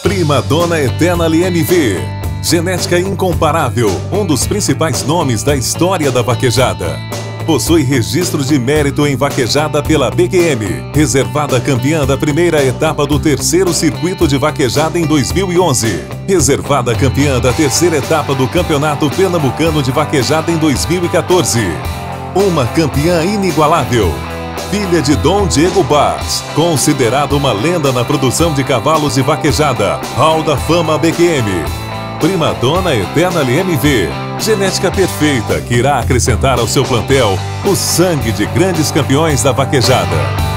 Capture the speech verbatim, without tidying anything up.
Prima Dona Eternal M V. Genética incomparável, um dos principais nomes da história da vaquejada. Possui registro de mérito em vaquejada pela B Q M, reservada campeã da primeira etapa do terceiro circuito de vaquejada em dois mil e onze, reservada campeã da terceira etapa do Campeonato Pernambucano de Vaquejada em dois mil e quatorze. Uma campeã inigualável. Filha de Dom Diego Bars, considerado uma lenda na produção de cavalos de vaquejada, Hall da Fama B Q M. Prima Dona Eternal M V, genética perfeita que irá acrescentar ao seu plantel o sangue de grandes campeões da vaquejada.